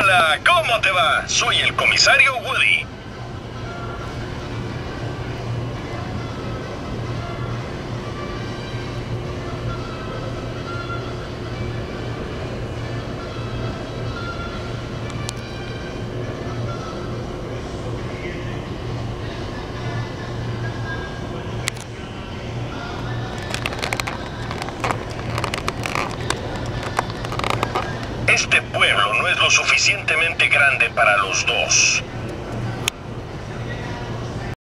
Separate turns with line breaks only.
Hola, ¿cómo te va? Soy el comisario Woody. Este pueblo no es lo suficientemente grande para los dos.